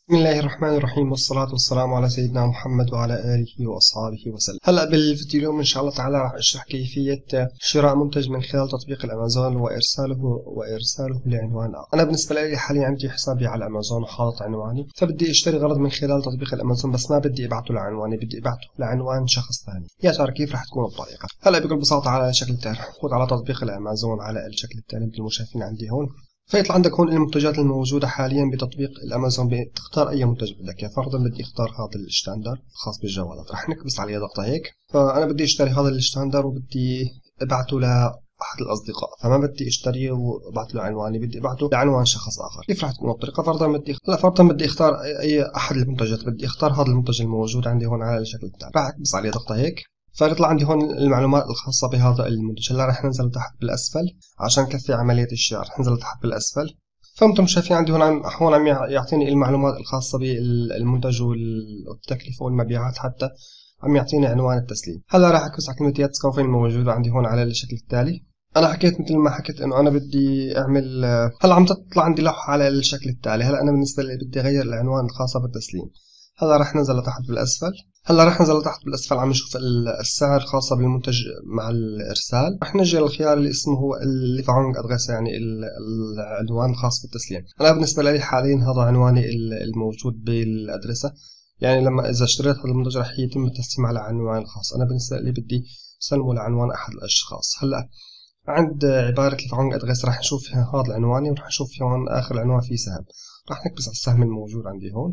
بسم الله الرحمن الرحيم، والصلاة والسلام على سيدنا محمد وعلى آله وأصحابه وسلم. هلأ بالفيديو اليوم إن شاء الله تعالى راح أشرح كيفية شراء منتج من خلال تطبيق الأمازون وإرساله لعنوان آخر. أنا بالنسبة لي حاليا عندي حسابي على الأمازون وحاطط عنواني، فبدي أشتري غرض من خلال تطبيق الأمازون، بس ما بدي أبعته لعنواني، بدي أبعته لعنوان شخص ثاني. يا ترى كيف راح تكون الطريقة؟ هلأ بكل بساطة على الشكل التالي، راح أفوت على تطبيق الأمازون على الشكل التالي مثل ما شايفين عندي هون. فيطلع عندك هون المنتجات الموجودة حاليا بتطبيق الأمازون، بتختار أي منتج بدك. يعني فرضا بدي أختار هذا الستاندر الخاص بالجوالات، رح نكبس عليه ضغطة هيك. فأنا بدي أشتري هذا الستاندر وبدي أبعته لأحد الأصدقاء، فما بدي أشتريه وأبعت له عنواني، بدي أبعته لعنوان شخص آخر. كيف رح تكون الطريقة؟ فرضا بدي أختار أي أحد المنتجات، بدي أختار هذا المنتج الموجود عندي هون على الشكل التالي. رح أكبس عليه ضغطة هيك، فيطلع عندي هون المعلومات الخاصة بهذا المنتج. هلا رح ننزل تحت بالأسفل عشان نكثر عملية الشراء، رح ننزل تحت بالأسفل. فانتم شايفين عندي هون عم يعطيني المعلومات الخاصة بالمنتج والتكلفة والمبيعات، حتى عم يعطيني عنوان التسليم. هلا راح اكبس على كلمة ياتس كوفين الموجودة عندي هون على الشكل التالي. انا حكيت مثل ما حكيت انه انا بدي اعمل. هلا عم تطلع عندي لوحة على الشكل التالي. هلا انا بالنسبة لي بدي اغير العنوان الخاصة بالتسليم. هلا راح ننزل لتحت بالاسفل. عم نشوف السعر الخاصة بالمنتج مع الإرسال. رح نجي للخيار اللي اسمه هو الليفرونج أدريس، يعني العنوان الخاص بالتسليم. أنا بالنسبة لي حاليا هذا عنواني الموجود بالأدرسة، يعني لما إذا اشتريت هذا المنتج رح يتم التسليم على عنوان الخاص. أنا بالنسبة لي بدي سلمه لعنوان أحد الأشخاص. هلا عند عبارة ليفرونج أدريس رح نشوف هذا عنواني، ورح نشوف هون آخر العنوان فيه سهم. رح نكبس على السهم الموجود عندي هون،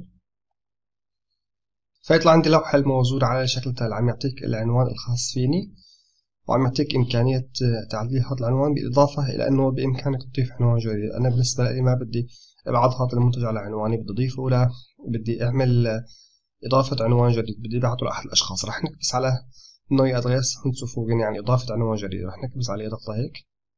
فيطلع عندي لوحة الموجودة على الشكل التالي. عم يعطيك العنوان الخاص فيني، وعم يعطيك إمكانية تعديل هذا العنوان، بالإضافة إلى أنه بإمكانك تضيف عنوان جديد. أنا بالنسبة لي ما بدي أبعد هذا المنتج على عنواني، بدي أضيفه بدي أعمل إضافة عنوان جديد، بدي أبعته لأحد الأشخاص. رح نكبس على نوي أدريس هنشوفه، يعني إضافة عنوان جديد. رح نكبس عليه ضغطة هيك.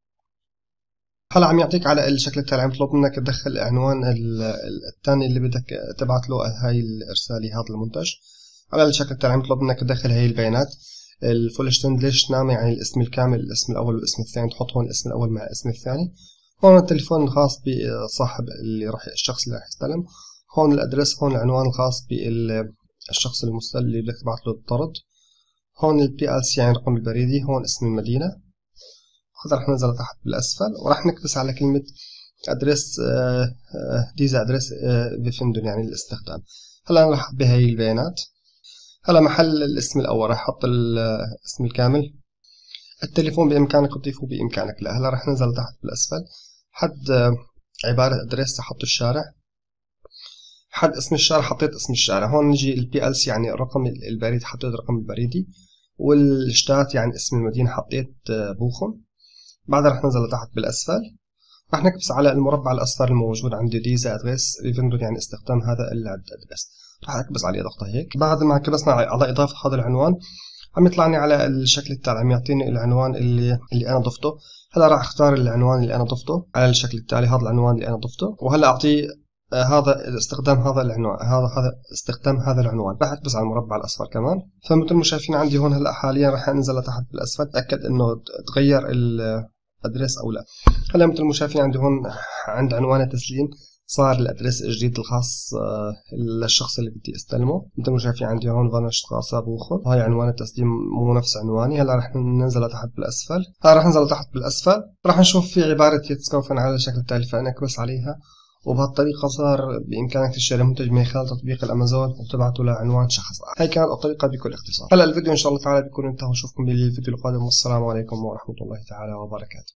هلا عم يعطيك على الشكل التالي، عم يطلب منك تدخل العنوان الثاني اللي بدك تبعت له هاي الإرسالي هذا المنتج. على الشكل التالي عم يطلب منك تدخل هاي البيانات. الفول ليش نام، يعني الاسم الكامل، الاسم الأول والاسم الثاني. تحط هون الاسم الأول مع الاسم الثاني. هون التليفون الخاص بصاحب الشخص اللي راح يستلم. هون الأدرس، هون العنوان الخاص بالشخص المستلم اللي بدك تبعت له الطرد. هون PLC يعني رقم البريدي. هون اسم المدينة. هذا رح ننزل تحت بالأسفل، ورح نكبس على كلمة أدرس ديزا أدرس فيفندون، يعني الاستخدام. هلا أنا رح بهاي البيانات. هلا محل الاسم الأول رح أحط الاسم الكامل. التليفون بإمكانك تضيفه، بإمكانك لا. هلا رح ننزل تحت بالأسفل، حد عبارة أدرس أحط الشارع، حد اسم الشارع حطيت اسم الشارع. هون نجي PLC يعني الرقم البريد، حطيت الرقم البريدي. والشتات يعني اسم المدينة، حطيت بوخم. بعدها رح ننزل لتحت بالأسفل، رح نكبس على المربع الأصفر الموجود عندي ديزا أدريس ريفندون، يعني استخدام هذا الأدريس. رح أكبس عليه ضغطة هيك. بعد ما كبسنا على إضافة هذا العنوان، عم يطلعني على الشكل التالي، عم يعطيني العنوان اللي أنا ضفته. هلا راح أختار العنوان اللي أنا ضفته على الشكل التالي، هذا العنوان اللي أنا ضفته. وهلا أعطيه هذا استخدام هذا العنوان، هذا استخدام هذا العنوان. راح اكبس على المربع الاصفر كمان. فمثل ما شايفين عندي هون هلا حاليا راح انزل لتحت بالاسفل، اتاكد انه تغير الادريس او لا. هلا مثل ما شايفين عندي هون عند عنوان التسليم صار الادريس الجديد الخاص للشخص اللي بدي استلمه. مثل ما شايفين عندي هون فانش خاصة بوخم، هاي عنوان التسليم مو نفس عنواني. هلا رح ننزل لتحت بالاسفل. رح ننزل لتحت بالاسفل، رح نشوف في عبارة يتسكوفن على الشكل التالي، فانا اكبس عليها. وبهالطريقة صار بإمكانك تشتري منتج من خلال تطبيق الأمازون وتبعته لعنوان شخص آخر. هاي كانت الطريقة بكل اختصار. هلا الفيديو إن شاء الله تعالى بيكون انتهى، ونشوفكم بالفيديو القادم، والسلام عليكم ورحمة الله تعالى وبركاته.